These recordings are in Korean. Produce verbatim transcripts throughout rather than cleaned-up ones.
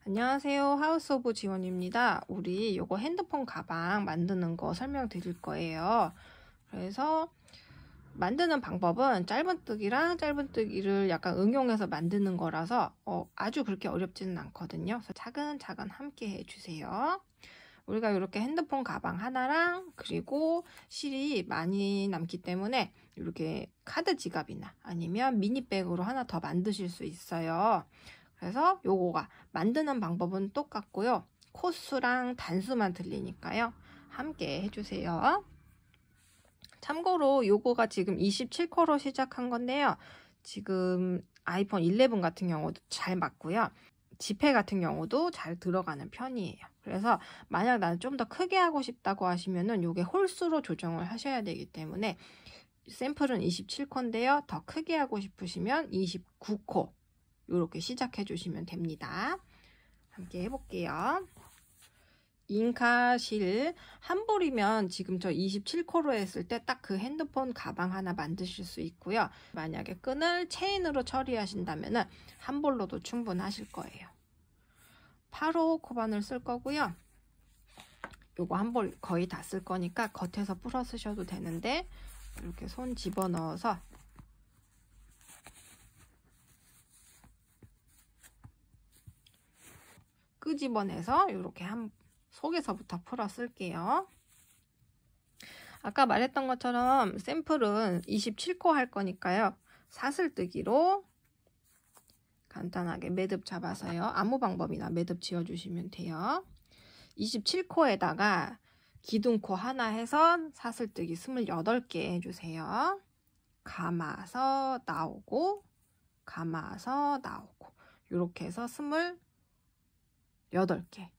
안녕하세요. 하우스 오브 지원입니다. 우리 요거 핸드폰 가방 만드는 거 설명드릴 거예요. 그래서 만드는 방법은 짧은뜨기랑 짧은뜨기를 약간 응용해서 만드는 거라서 어, 아주 그렇게 어렵지는 않거든요. 그래서 차근차근 함께 해주세요. 우리가 이렇게 핸드폰 가방 하나랑 그리고 실이 많이 남기 때문에 이렇게 카드 지갑이나 아니면 미니백으로 하나 더 만드실 수 있어요. 그래서 요거가 만드는 방법은 똑같고요. 코수랑 단수만 틀리니까요. 함께 해주세요. 참고로 요거가 지금 이십칠 코로 시작한 건데요. 지금 아이폰 십일 같은 경우도 잘 맞고요. 지폐 같은 경우도 잘 들어가는 편이에요. 그래서 만약 나는 좀 더 크게 하고 싶다고 하시면은 요게 홀수로 조정을 하셔야 되기 때문에 샘플은 이십칠 코인데요. 더 크게 하고 싶으시면 이십구 코 이렇게 시작해 주시면 됩니다. 함께 해볼게요. 잉카실 한 볼이면 지금 저 이십칠 코로 했을 때 딱 그 핸드폰 가방 하나 만드실 수 있고요. 만약에 끈을 체인으로 처리하신다면 한 볼로도 충분하실 거예요. 팔 호 코바늘 쓸 거고요. 요거 한 볼 거의 다 쓸 거니까 겉에서 풀어 쓰셔도 되는데 이렇게 손 집어넣어서 끄집어내서 이렇게 한 속에서부터 풀어 쓸게요. 아까 말했던 것처럼 샘플은 이십칠 코 할 거니까요. 사슬뜨기로 간단하게 매듭 잡아서요. 아무 방법이나 매듭 지어주시면 돼요. 이십칠 코에다가 기둥코 하나 해서 사슬뜨기 스물여덟 개 해주세요. 감아서 나오고 감아서 나오고 이렇게 해서 스물여덟 개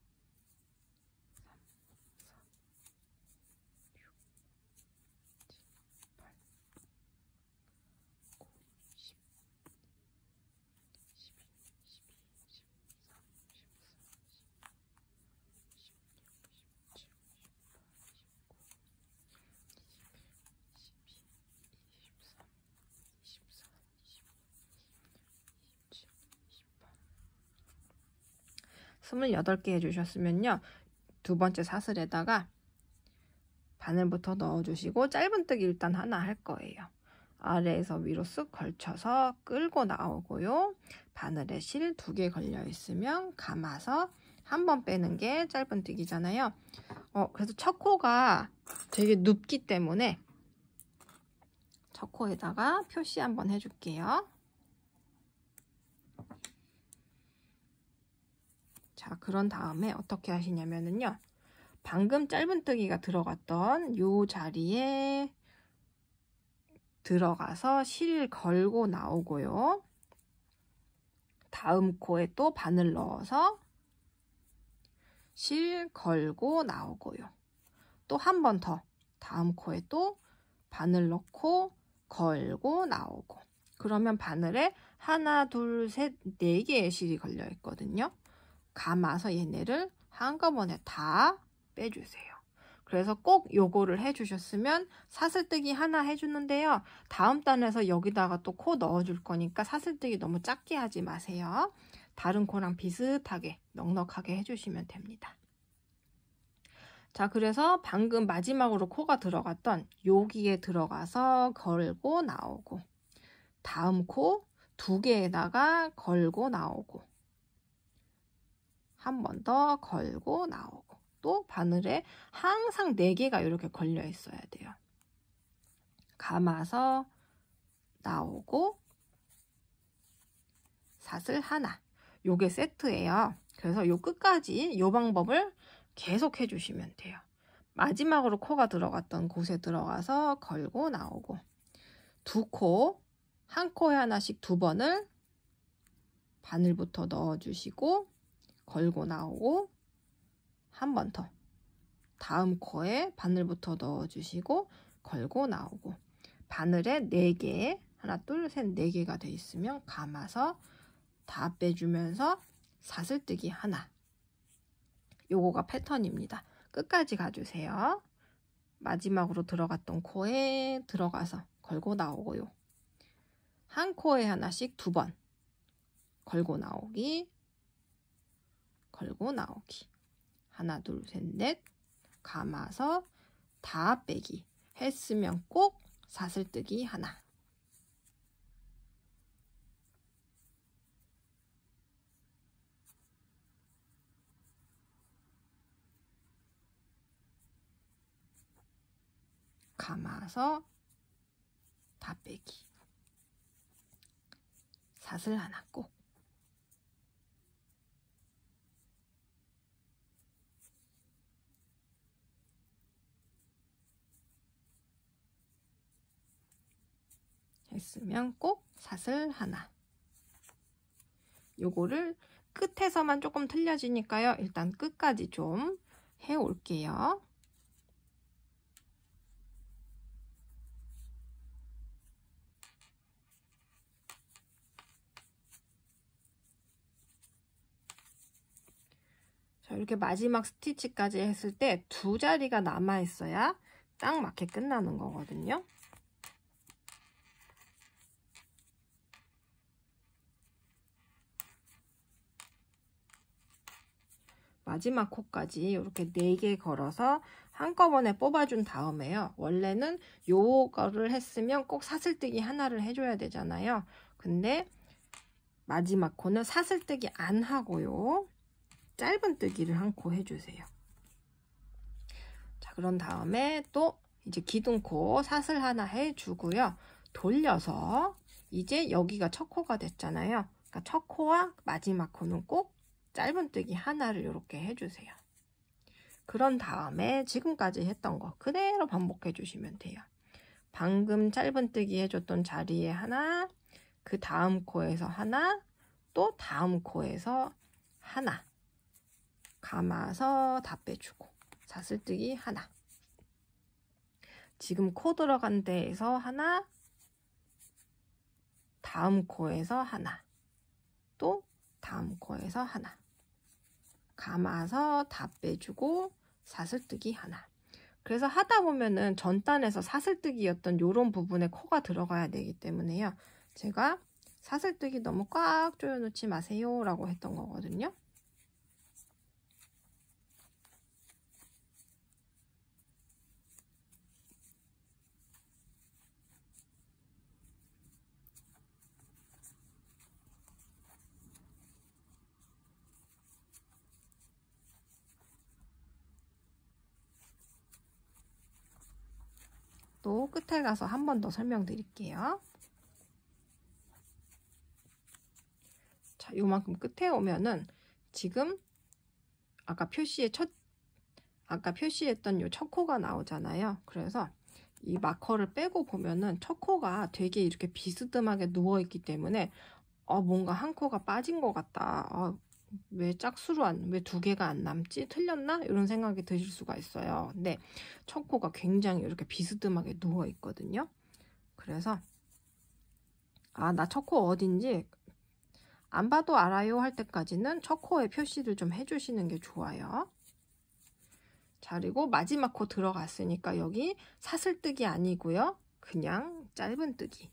스물여덟 개 해주셨으면요. 두 번째 사슬에다가 바늘부터 넣어주시고 짧은뜨기 일단 하나 할 거예요. 아래에서 위로 쓱 걸쳐서 끌고 나오고요. 바늘에 실 두 개 걸려 있으면 감아서 한 번 빼는 게 짧은뜨기잖아요. 어, 그래서 첫 코가 되게 눕기 때문에 첫 코에다가 표시 한번 해줄게요. 자, 그런 다음에 어떻게 하시냐면요. 방금 짧은뜨기가 들어갔던 요 자리에 들어가서 실 걸고 나오고요. 다음 코에 또 바늘 넣어서 실 걸고 나오고요. 또 한 번 더 다음 코에 또 바늘 넣고 걸고 나오고 그러면 바늘에 하나, 둘, 셋, 네 개의 실이 걸려 있거든요. 감아서 얘네를 한꺼번에 다 빼주세요. 그래서 꼭 요거를 해주셨으면 사슬뜨기 하나 해주는데요. 다음 단에서 여기다가 또 코 넣어줄 거니까 사슬뜨기 너무 작게 하지 마세요. 다른 코랑 비슷하게 넉넉하게 해주시면 됩니다. 자, 그래서 방금 마지막으로 코가 들어갔던 여기에 들어가서 걸고 나오고 다음 코 두 개에다가 걸고 나오고 한 번 더 걸고 나오고 또 바늘에 항상 네 개가 이렇게 걸려 있어야 돼요. 감아서 나오고 사슬 하나 요게 세트예요. 그래서 요 끝까지 요 방법을 계속 해주시면 돼요. 마지막으로 코가 들어갔던 곳에 들어가서 걸고 나오고 두 코, 한 코에 하나씩 두 번을 바늘부터 넣어주시고 걸고 나오고 한 번 더 다음 코에 바늘부터 넣어주시고 걸고 나오고 바늘에 네 개 하나 둘 셋 네 개가 돼 있으면 감아서 다 빼주면서 사슬뜨기 하나 요거가 패턴입니다. 끝까지 가주세요. 마지막으로 들어갔던 코에 들어가서 걸고 나오고요. 한 코에 하나씩 두 번 걸고 나오기 걸고 나오기. 하나, 둘, 셋, 넷. 감아서 다 빼기. 했으면 꼭 사슬뜨기 하나. 감아서 다 빼기. 사슬 하나 꼭. 했으면 꼭 사슬 하나. 요거를 끝에서만 조금 틀려지니까요. 일단 끝까지 좀 해 올게요. 자, 이렇게 마지막 스티치까지 했을 때 두 자리가 남아 있어야 딱 맞게 끝나는 거거든요. 마지막 코까지 이렇게 네 개 걸어서 한꺼번에 뽑아준 다음에요. 원래는 요거를 했으면 꼭 사슬뜨기 하나를 해줘야 되잖아요. 근데 마지막 코는 사슬뜨기 안 하고요. 짧은뜨기를 한 코 해주세요. 자, 그런 다음에 또 이제 기둥코 사슬 하나 해주고요. 돌려서 이제 여기가 첫 코가 됐잖아요. 그러니까 첫 코와 마지막 코는 꼭 짧은뜨기 하나를 이렇게 해주세요. 그런 다음에 지금까지 했던 거 그대로 반복해 주시면 돼요. 방금 짧은뜨기 해줬던 자리에 하나, 그 다음 코에서 하나, 또 다음 코에서 하나. 감아서 다 빼주고 사슬뜨기 하나. 지금 코 들어간 데에서 하나, 다음 코에서 하나, 또 다음 코에서 하나. 감아서 다 빼주고 사슬뜨기 하나. 그래서 하다 보면은 전단에서 사슬뜨기였던 요런 부분에 코가 들어가야 되기 때문에요. 제가 사슬뜨기 너무 꽉 조여 놓지 마세요 라고 했던 거거든요. 또 끝에 가서 한 번 더 설명드릴게요. 자, 요만큼 끝에 오면은 지금 아까 표시의 첫 아까 표시했던 요 첫 코가 나오잖아요. 그래서 이 마커를 빼고 보면은 첫 코가 되게 이렇게 비스듬하게 누워 있기 때문에 어, 뭔가 한 코가 빠진 것 같다. 어, 왜 짝수로 안, 왜 두 개가 안 남지? 틀렸나? 이런 생각이 드실 수가 있어요. 근데 첫 코가 굉장히 이렇게 비스듬하게 누워 있거든요. 그래서 아, 나 첫 코 어딘지 안 봐도 알아요 할 때까지는 첫 코에 표시를 좀 해주시는 게 좋아요. 자, 그리고 마지막 코 들어갔으니까 여기 사슬뜨기 아니고요. 그냥 짧은뜨기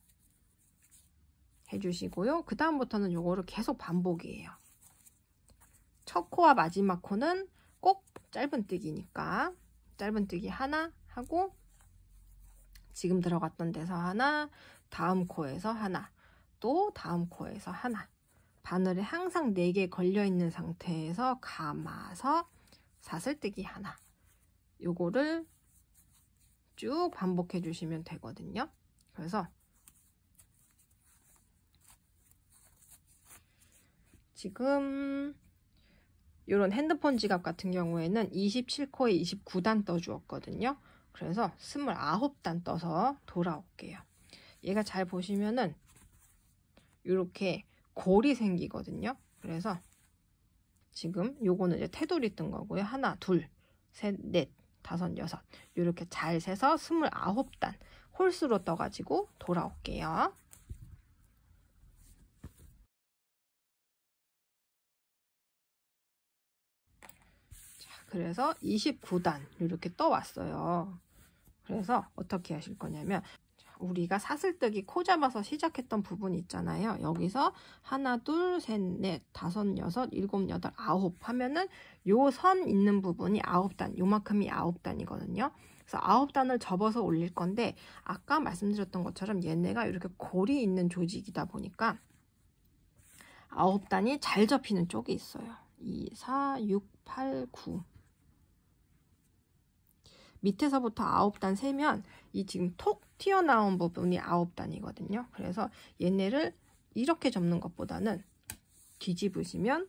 해주시고요. 그 다음부터는 요거를 계속 반복이에요. 첫 코와 마지막 코는 꼭 짧은뜨기니까 짧은뜨기 하나 하고 지금 들어갔던 데서 하나, 다음 코에서 하나, 또 다음 코에서 하나. 바늘에 항상 네 개 걸려있는 상태에서 감아서 사슬뜨기 하나. 요거를 쭉 반복해 주시면 되거든요. 그래서 지금 이런 핸드폰 지갑 같은 경우에는 이십칠 코에 이십구 단 떠주었거든요. 그래서 이십구 단 떠서 돌아올게요. 얘가 잘 보시면은 이렇게 골이 생기거든요. 그래서 지금 요거는 이제 테두리 뜬 거고요. 하나, 둘, 셋, 넷, 다섯, 여섯 이렇게 잘 세서 이십구 단 홀수로 떠가지고 돌아올게요. 그래서 이십구 단 이렇게 떠왔어요. 그래서 어떻게 하실 거냐면 우리가 사슬뜨기 코 잡아서 시작했던 부분 있잖아요. 여기서 하나, 둘, 셋, 넷, 다섯, 여섯, 일곱, 여덟, 아홉 하면은 요 선 있는 부분이 아홉 단, 요만큼이 아홉 단이거든요. 그래서 아홉 단을 접어서 올릴 건데 아까 말씀드렸던 것처럼 얘네가 이렇게 골이 있는 조직이다 보니까 아홉 단이 잘 접히는 쪽이 있어요. 이, 사, 육, 팔, 구. 밑에서부터 아홉 단 세면 이 지금 톡 튀어나온 부분이 아홉 단이거든요. 그래서 얘네를 이렇게 접는 것보다는 뒤집으시면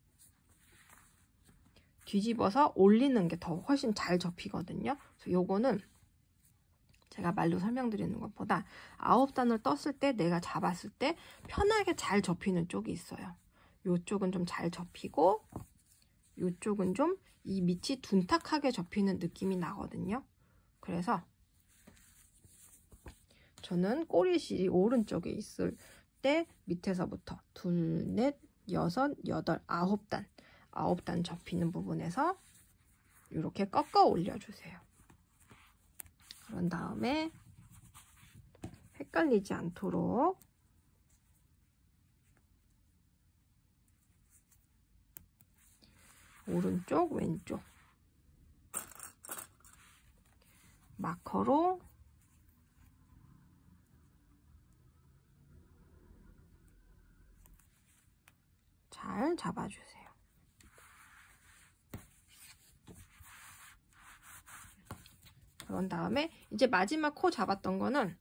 뒤집어서 올리는 게 더 훨씬 잘 접히거든요. 그래서 요거는 제가 말로 설명드리는 것보다 아홉 단을 떴을 때 내가 잡았을 때 편하게 잘 접히는 쪽이 있어요. 요쪽은 좀 잘 접히고 요쪽은 좀 이 밑이 둔탁하게 접히는 느낌이 나거든요. 그래서 저는 꼬리실이 오른쪽에 있을 때 밑에서부터 둘, 넷, 여섯, 여덟, 아홉 단 아홉 단 접히는 부분에서 이렇게 꺾어 올려주세요. 그런 다음에 헷갈리지 않도록 오른쪽, 왼쪽 마커로 잘 잡아주세요. 그런 다음에 이제 마지막 코 잡았던 거는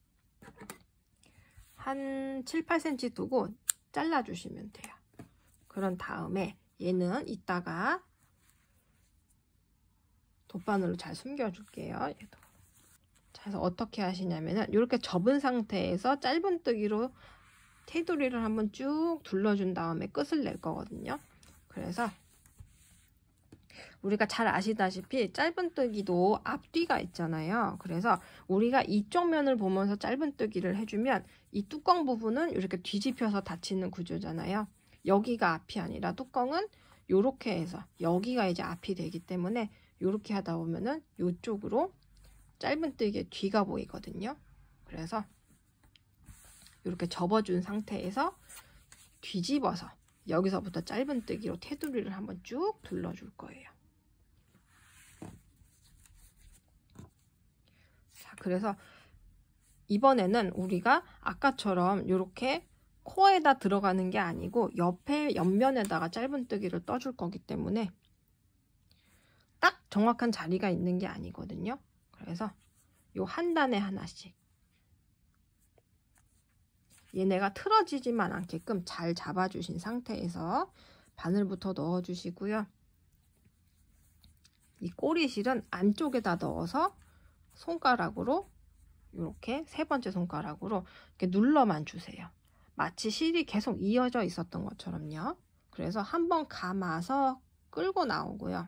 한 칠, 팔 센티미터 두고 잘라주시면 돼요. 그런 다음에 얘는 이따가 돗바늘로 잘 숨겨줄게요. 얘도. 자, 그래서 어떻게 하시냐면은 이렇게 접은 상태에서 짧은뜨기로 테두리를 한번 쭉 둘러준 다음에 끝을 낼 거거든요. 그래서 우리가 잘 아시다시피 짧은뜨기도 앞뒤가 있잖아요. 그래서 우리가 이쪽 면을 보면서 짧은뜨기를 해주면 이 뚜껑 부분은 이렇게 뒤집혀서 닫히는 구조잖아요. 여기가 앞이 아니라 뚜껑은 이렇게 해서 여기가 이제 앞이 되기 때문에 이렇게 하다 보면은 이쪽으로 짧은뜨기의 뒤가 보이거든요. 그래서 이렇게 접어준 상태에서 뒤집어서 여기서부터 짧은뜨기로 테두리를 한번 쭉 둘러줄 거예요. 자, 그래서 이번에는 우리가 아까처럼 이렇게 코에다 들어가는 게 아니고 옆에 옆면에다가 짧은뜨기를 떠줄 거기 때문에 딱 정확한 자리가 있는 게 아니거든요. 그래서 요 한 단에 하나씩 얘네가 틀어지지만 않게끔 잘 잡아주신 상태에서 바늘부터 넣어주시고요. 이 꼬리실은 안쪽에다 넣어서 손가락으로 이렇게 세 번째 손가락으로 이렇게 눌러만 주세요. 마치 실이 계속 이어져 있었던 것처럼요. 그래서 한번 감아서 끌고 나오고요.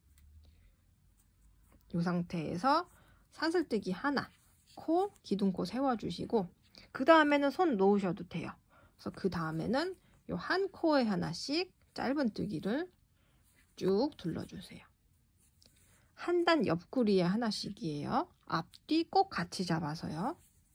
이 상태에서 사슬뜨기 하나, 코, 기둥코 세워주시고 그 다음에는 손 놓으셔도 돼요. 그래서 그 다음에는 이 한 코에 하나씩 짧은뜨기를 쭉 둘러주세요. 한 단 옆구리에 하나씩이에요. 앞뒤 꼭 같이 잡아서요.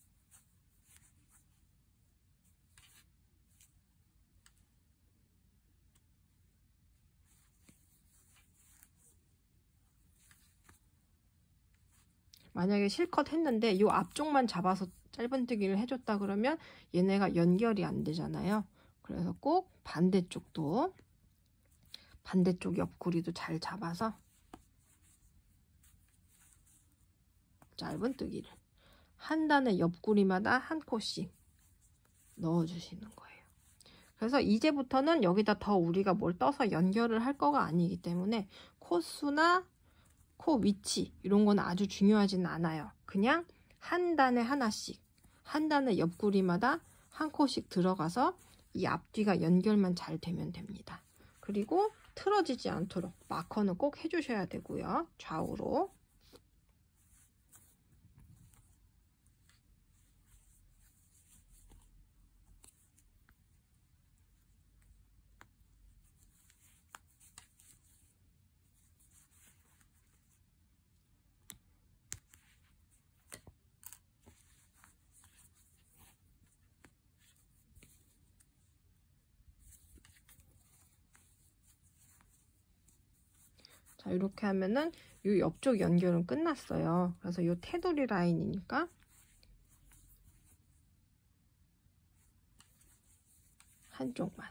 만약에 실컷 했는데 이 앞쪽만 잡아서 짧은뜨기를 해줬다 그러면 얘네가 연결이 안 되잖아요. 그래서 꼭 반대쪽도 반대쪽 옆구리도 잘 잡아서 짧은뜨기를 한 단의 옆구리마다 한 코씩 넣어주시는 거예요. 그래서 이제부터는 여기다 더 우리가 뭘 떠서 연결을 할 거가 아니기 때문에 코수나 코 위치 이런 건 아주 중요하지는 않아요. 그냥 한 단에 하나씩 한 단의 옆구리마다 한 코씩 들어가서 이 앞뒤가 연결만 잘 되면 됩니다. 그리고 틀어지지 않도록 마커는 꼭 해주셔야 되고요. 좌우로. 자, 이렇게 하면은 이 옆쪽 연결은 끝났어요. 그래서 이 테두리 라인이니까 한쪽만.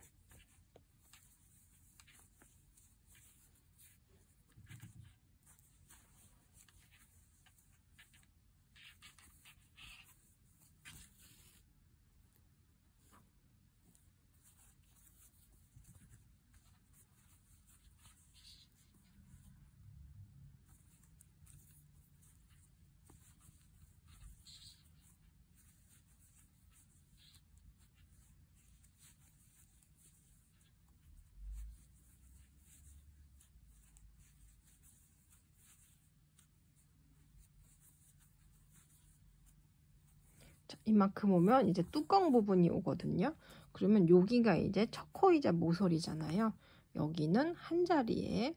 자, 이만큼 오면 이제 뚜껑 부분이 오거든요. 그러면 여기가 이제 첫 코이자 모서리잖아요. 여기는 한 자리에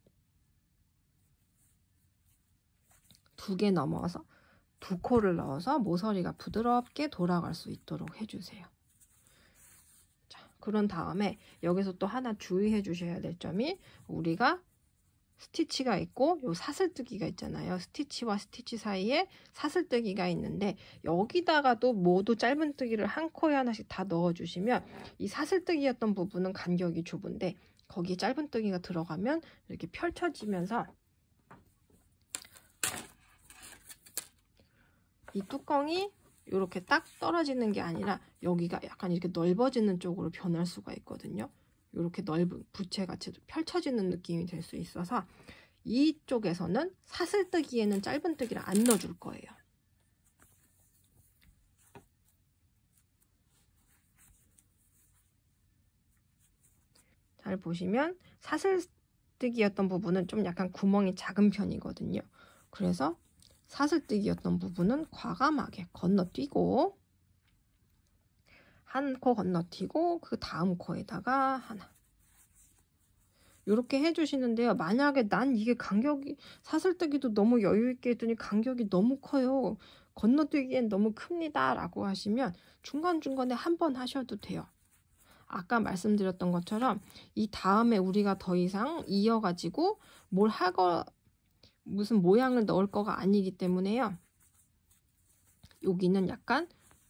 두 개 넘어서 두 코를 넣어서 모서리가 부드럽게 돌아갈 수 있도록 해주세요. 자, 그런 다음에 여기서 또 하나 주의해 주셔야 될 점이, 우리가 스티치가 있고 요 사슬뜨기가 있잖아요. 스티치와 스티치 사이에 사슬뜨기가 있는데, 여기다가도 모두 짧은뜨기를 한 코에 하나씩 다 넣어주시면 이 사슬뜨기였던 부분은 간격이 좁은데 거기에 짧은뜨기가 들어가면 이렇게 펼쳐지면서 이 뚜껑이 이렇게 딱 떨어지는 게 아니라 여기가 약간 이렇게 넓어지는 쪽으로 변할 수가 있거든요. 이렇게 넓은 부채같이 펼쳐지는 느낌이 될 수 있어서 이쪽에서는 사슬뜨기에는 짧은뜨기를 안 넣어줄 거예요. 잘 보시면 사슬뜨기였던 부분은 좀 약간 구멍이 작은 편이거든요. 그래서 사슬뜨기였던 부분은 과감하게 건너뛰고, 한 코 건너뛰고 그 다음 코에다가 하나, 이렇게 해주시는데요. 만약에 난 이게 간격이, 사슬뜨기도 너무 여유있게 했더니 간격이 너무 커요, 건너뛰기엔 너무 큽니다 라고 하시면 중간중간에 한 번 하셔도 돼요. 아까 말씀드렸던 것처럼 이 다음에 우리가 더 이상 이어가지고 뭘 하거 무슨 모양을 넣을 거가 아니기 때문에요. 여기는 약간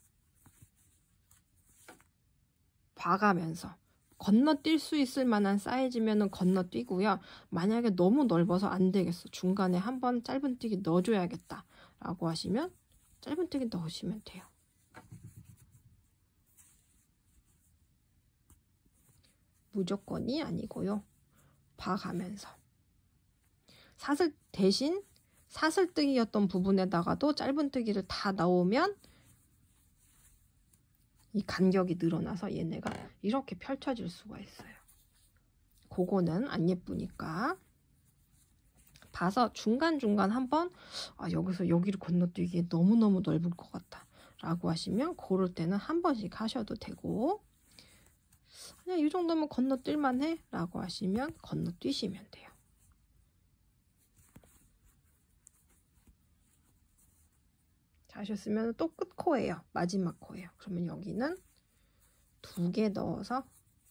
봐가면서 건너뛸 수 있을 만한 사이즈면은 건너뛰고요. 만약에 너무 넓어서 안 되겠어, 중간에 한번 짧은뜨기 넣어줘야겠다 라고 하시면 짧은뜨기 넣으시면 돼요. 무조건이 아니고요. 봐가면서. 사슬 대신 사슬뜨기였던 부분에다가도 짧은뜨기를 다 넣으면 이 간격이 늘어나서 얘네가 이렇게 펼쳐질 수가 있어요. 그거는 안 예쁘니까 봐서 중간중간 한번, 아, 여기서 여기를 건너뛰기에 너무너무 넓을 것 같다 라고 하시면 그럴 때는 한 번씩 하셔도 되고, 그냥 이 정도면 건너뛸만 해 라고 하시면 건너뛰시면 돼요. 자, 하셨으면 또 끝코예요. 마지막 코예요. 그러면 여기는 두 개 넣어서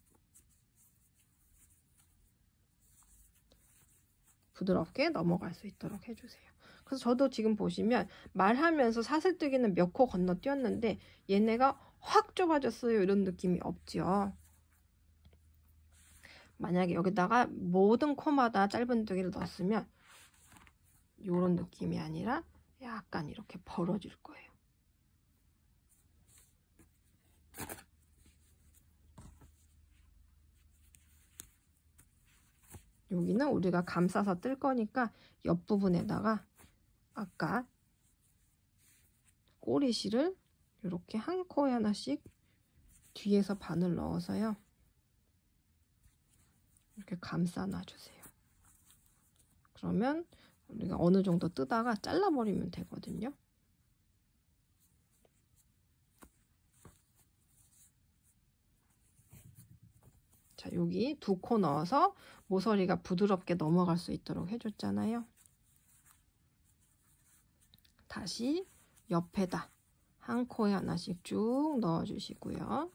부드럽게 넘어갈 수 있도록 해주세요. 그래서 저도 지금 보시면 말하면서 사슬뜨기는 몇 코 건너뛰었는데 얘네가 확 좁아졌어요 이런 느낌이 없죠. 만약에 여기다가 모든 코마다 짧은뜨기를 넣었으면 이런 느낌이 아니라 약간 이렇게 벌어질 거예요. 여기는 우리가 감싸서 뜰 거니까 옆부분에다가 아까 꼬리실을 이렇게 한 코에 하나씩 뒤에서 바늘 넣어서요. 이렇게 감싸 놔주세요. 그러면 우리가 어느 정도 뜨다가 잘라버리면 되거든요. 자, 여기 두 코 넣어서 모서리가 부드럽게 넘어갈 수 있도록 해줬잖아요. 다시 옆에다 한 코에 하나씩 쭉 넣어주시고요.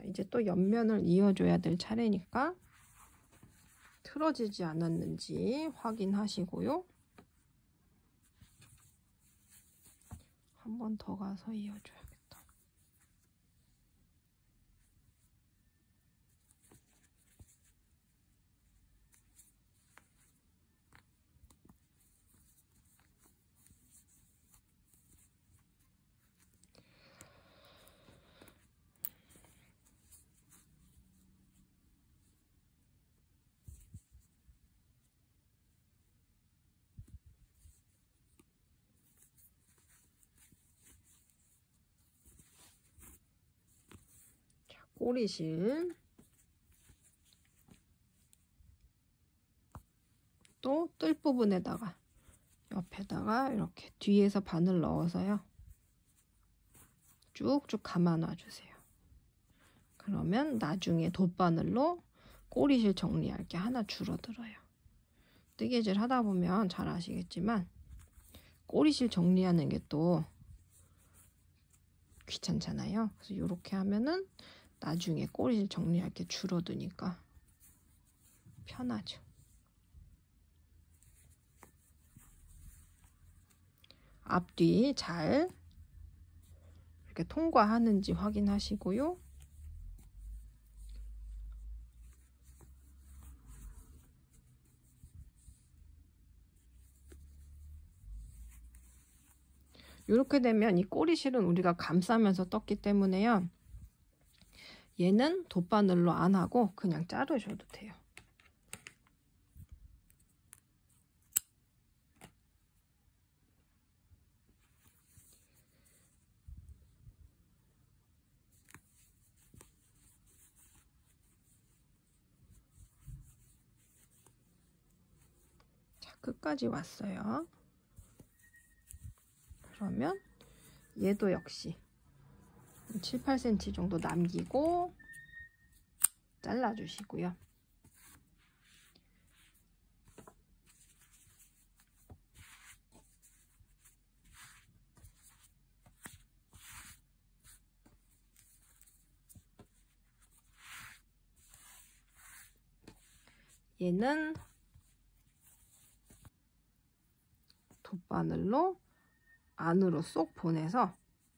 자, 이제 또 옆면을 이어줘야 될 차례니까 틀어지지 않았는지 확인하시고요. 한 번 더 가서 이어줘야겠다. 꼬리실 또 뜰 부분에다가 옆에다가 이렇게 뒤에서 바늘 넣어서요. 쭉쭉 감아 놔주세요. 그러면 나중에 돗바늘로 꼬리실 정리할 게 하나 줄어들어요. 뜨개질 하다 보면 잘 아시겠지만 꼬리실 정리하는 게 또 귀찮잖아요. 그래서 이렇게 하면은 나중에 꼬리실 정리할 게 줄어드니까 편하죠. 앞뒤 잘 이렇게 통과하는지 확인하시고요. 이렇게 되면 이 꼬리실은 우리가 감싸면서 떴기 때문에요. 얘는 돗바늘로 안 하고 그냥 자르셔도 돼요. 자, 끝까지 왔어요. 그러면 얘도 역시 칠, 팔 센티미터 정도 남기고 잘라주시고요. 얘는 돗바늘로 안으로 쏙 보내서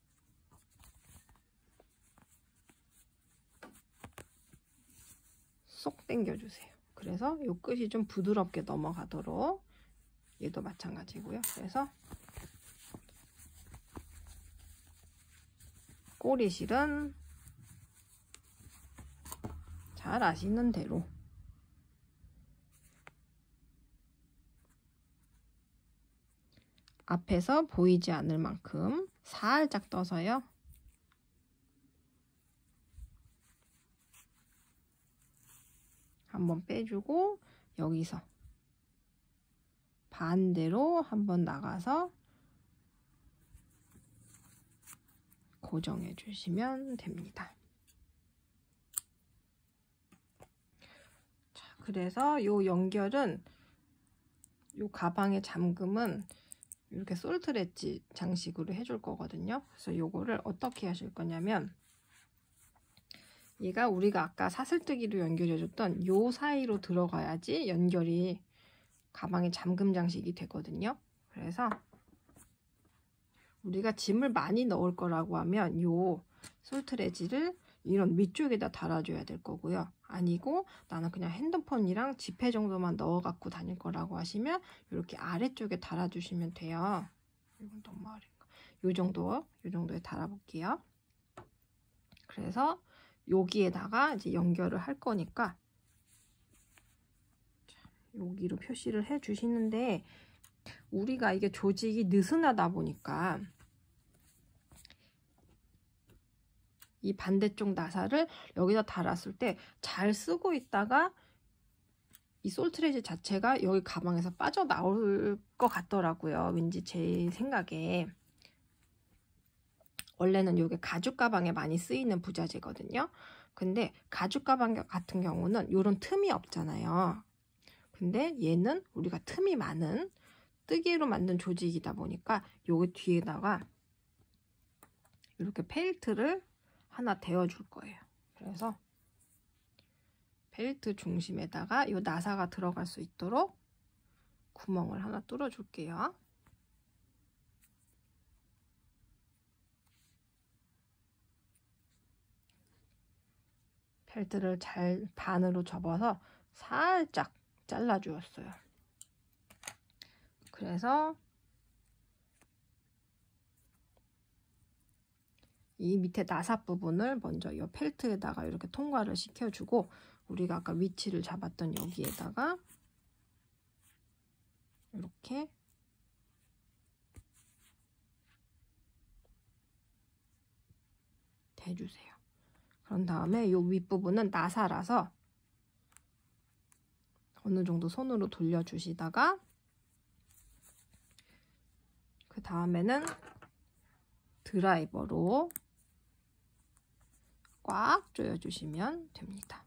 쏙 당겨주세요. 그래서 이 끝이 좀 부드럽게 넘어가도록 얘도 마찬가지고요. 그래서 꼬리실은 잘 아시는 대로 앞에서 보이지 않을 만큼 살짝 떠서요. 한번 빼주고 여기서 반대로 한번 나가서 고정해 주시면 됩니다. 자, 그래서 요 연결은 요 가방의 잠금은 이렇게 솔트 엣지 장식으로 해줄 거거든요. 그래서 요거를 어떻게 하실 거냐면 얘가 우리가 아까 사슬뜨기로 연결해줬던 요 사이로 들어가야지 연결이 가방에 잠금 장식이 되거든요. 그래서 우리가 짐을 많이 넣을 거라고 하면 요 솔트 엣지를 이런 위쪽에다 달아줘야 될 거고요. 아니고 나는 그냥 핸드폰이랑 지폐 정도만 넣어 갖고 다닐 거라고 하시면 이렇게 아래쪽에 달아주시면 돼요. 이건 너무 아래인가? 요 정도, 요 정도에 달아볼게요. 그래서 여기에다가 이제 연결을 할 거니까 여기로 표시를 해 주시는데 우리가 이게 조직이 느슨하다 보니까 이 반대쪽 나사를 여기다 달았을 때 잘 쓰고 있다가 이 솔트레지 자체가 여기 가방에서 빠져나올 것 같더라고요. 왠지 제 생각에. 원래는 이게 가죽 가방에 많이 쓰이는 부자재거든요. 근데 가죽 가방 같은 경우는 이런 틈이 없잖아요. 근데 얘는 우리가 틈이 많은 뜨개로 만든 조직이다 보니까 여기 뒤에다가 이렇게 펠트를 하나 대어 줄 거예요. 그래서 벨트 중심에다가 이 나사가 들어갈 수 있도록 구멍을 하나 뚫어 줄게요. 벨트를 잘 반으로 접어서 살짝 잘라 주었어요. 그래서 이 밑에 나사 부분을 먼저 이 펠트에다가 이렇게 통과를 시켜주고, 우리가 아까 위치를 잡았던 여기에다가 이렇게 대주세요. 그런 다음에 이 윗부분은 나사라서 어느 정도 손으로 돌려주시다가, 그 다음에는 드라이버로 꽉 조여주시면 됩니다.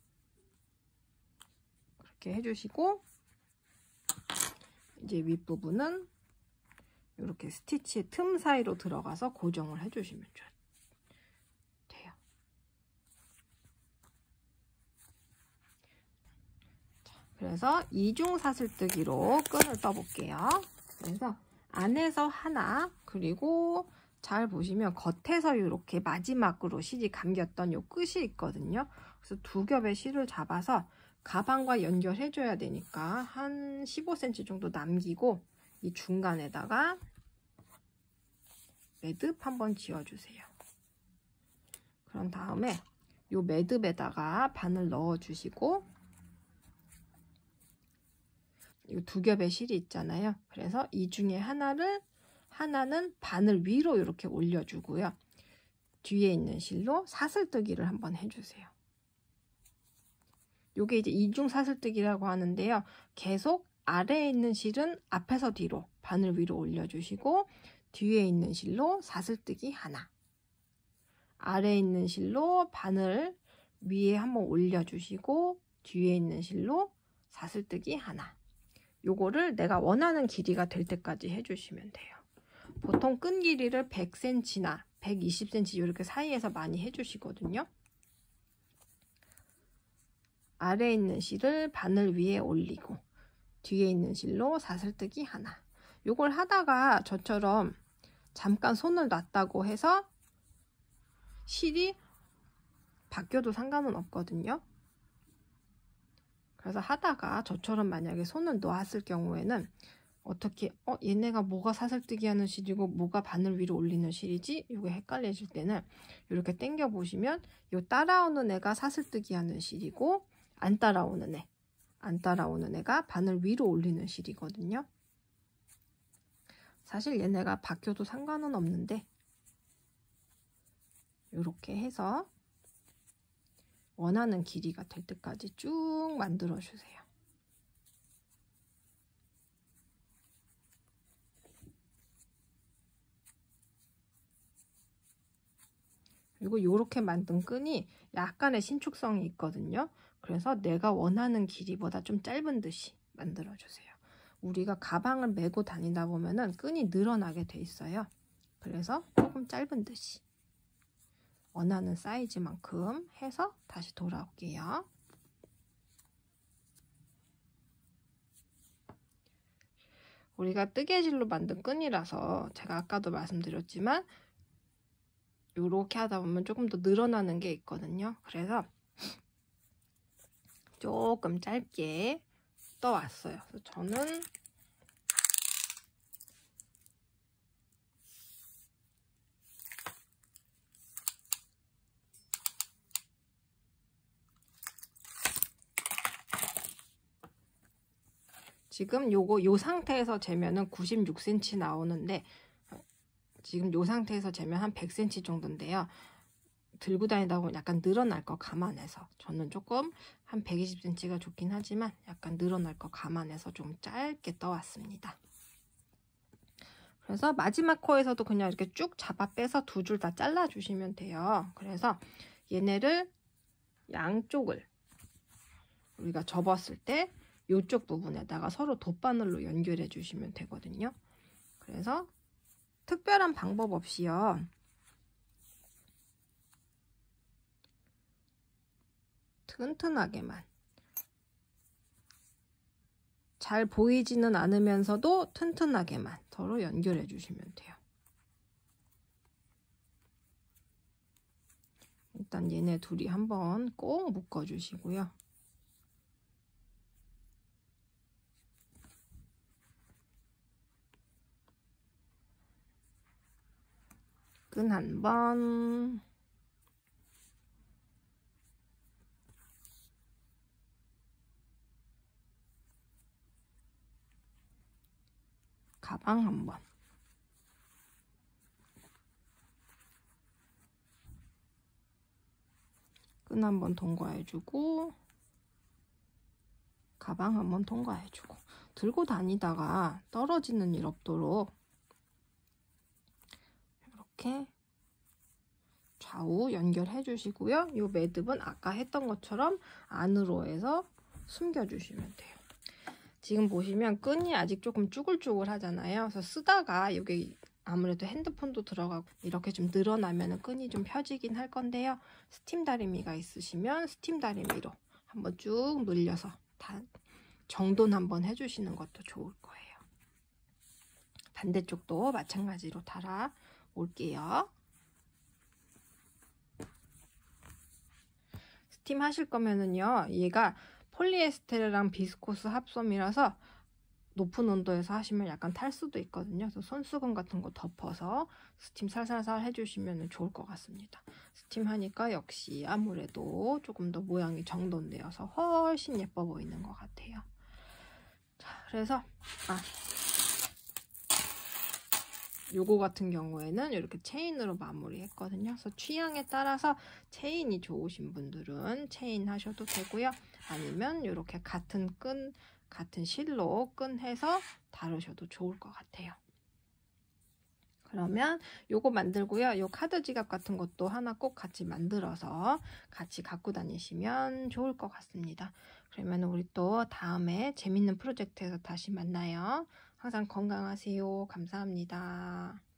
그렇게 해주시고, 이제 윗부분은 이렇게 스티치 틈 사이로 들어가서 고정을 해주시면 돼요. 자, 그래서 이중 사슬뜨기로 끈을 떠볼게요. 그래서 안에서 하나, 그리고 잘 보시면 겉에서 이렇게 마지막으로 실이 감겼던 요 끝이 있거든요. 그래서 두 겹의 실을 잡아서 가방과 연결해줘야 되니까 한 십오 센티미터 정도 남기고, 이 중간에다가 매듭 한번 지어주세요. 그런 다음에 이 매듭에다가 바늘 넣어주시고, 이 두 겹의 실이 있잖아요. 그래서 이 중에 하나를 하나는 바늘 위로 이렇게 올려주고요. 뒤에 있는 실로 사슬뜨기를 한번 해주세요. 요게 이제 이중 사슬뜨기라고 하는데요. 계속 아래에 있는 실은 앞에서 뒤로 바늘 위로 올려주시고, 뒤에 있는 실로 사슬뜨기 하나, 아래에 있는 실로 바늘 위에 한번 올려주시고, 뒤에 있는 실로 사슬뜨기 하나. 요거를 내가 원하는 길이가 될 때까지 해주시면 돼요. 보통 끈 길이를 백 센티미터나 백이십 센티미터 이렇게 사이에서 많이 해주시거든요. 아래에 있는 실을 바늘 위에 올리고, 뒤에 있는 실로 사슬뜨기 하나. 요걸 하다가 저처럼 잠깐 손을 놨다고 해서 실이 바뀌어도 상관은 없거든요. 그래서 하다가 저처럼 만약에 손을 놓았을 경우에는 어떻게 어 얘네가 뭐가 사슬뜨기 하는 실이고 뭐가 바늘 위로 올리는 실이지? 이게 헷갈리실 때는 이렇게 당겨 보시면 요 따라오는 애가 사슬뜨기 하는 실이고, 안 따라오는 애, 안 따라오는 애가 바늘 위로 올리는 실이거든요. 사실 얘네가 바뀌어도 상관은 없는데, 이렇게 해서 원하는 길이가 될 때까지 쭉 만들어 주세요. 그리고 이렇게 만든 끈이 약간의 신축성이 있거든요. 그래서 내가 원하는 길이보다 좀 짧은 듯이 만들어 주세요. 우리가 가방을 메고 다니다 보면은 끈이 늘어나게 돼 있어요. 그래서 조금 짧은 듯이 원하는 사이즈만큼 해서 다시 돌아올게요. 우리가 뜨개질로 만든 끈이라서 제가 아까도 말씀드렸지만 이렇게 하다 보면 조금 더 늘어나는 게 있거든요. 그래서 조금 짧게 떠왔어요. 그래서 저는 지금 요거 요 상태에서 재면은 구십육 센티미터 나오는데, 지금 요 상태에서 재면 한 백 센티미터 정도인데요. 들고 다니다 보면 약간 늘어날 거 감안해서, 저는 조금 한 백이십 센티미터가 좋긴 하지만 약간 늘어날 거 감안해서 좀 짧게 떠왔습니다. 그래서 마지막 코에서도 그냥 이렇게 쭉 잡아 빼서 두 줄 다 잘라 주시면 돼요. 그래서 얘네를 양쪽을 우리가 접었을 때 이쪽 부분에다가 서로 돗바늘로 연결해 주시면 되거든요. 그래서 특별한 방법 없이요, 튼튼하게만. 잘 보이지는 않으면서도 튼튼하게만 서로 연결해 주시면 돼요. 일단 얘네 둘이 한번 꼭 묶어 주시고요. 끈 한 번, 가방 한 번, 끈 한 번 통과해주고, 가방 한 번 통과해주고, 들고 다니다가 떨어지는 일 없도록 이렇게 좌우 연결해 주시고요. 이 매듭은 아까 했던 것처럼 안으로 해서 숨겨 주시면 돼요. 지금 보시면 끈이 아직 조금 쭈글쭈글 하잖아요. 그래서 쓰다가 여기 아무래도 핸드폰도 들어가고 이렇게 좀 늘어나면 끈이 좀 펴지긴 할 건데요. 스팀 다리미가 있으시면 스팀 다리미로 한번 쭉 늘려서 다 정돈 한번 해주시는 것도 좋을 거예요. 반대쪽도 마찬가지로 달아 올게요. 스팀 하실 거면은요, 얘가 폴리에스테르랑 비스코스 합섬이라서 높은 온도에서 하시면 약간 탈 수도 있거든요. 그래서 손수건 같은 거 덮어서 스팀 살살살 해주시면 좋을 것 같습니다. 스팀 하니까 역시 아무래도 조금 더 모양이 정돈되어서 훨씬 예뻐 보이는 것 같아요. 자, 그래서 아, 요거 같은 경우에는 이렇게 체인으로 마무리했거든요. 그래서 취향에 따라서 체인이 좋으신 분들은 체인 하셔도 되고요. 아니면 이렇게 같은 끈, 같은 실로 끈 해서 다루셔도 좋을 것 같아요. 그러면 요거 만들고요. 요 카드 지갑 같은 것도 하나 꼭 같이 만들어서 같이 갖고 다니시면 좋을 것 같습니다. 그러면 우리 또 다음에 재밌는 프로젝트에서 다시 만나요. 항상 건강하세요. 감사합니다.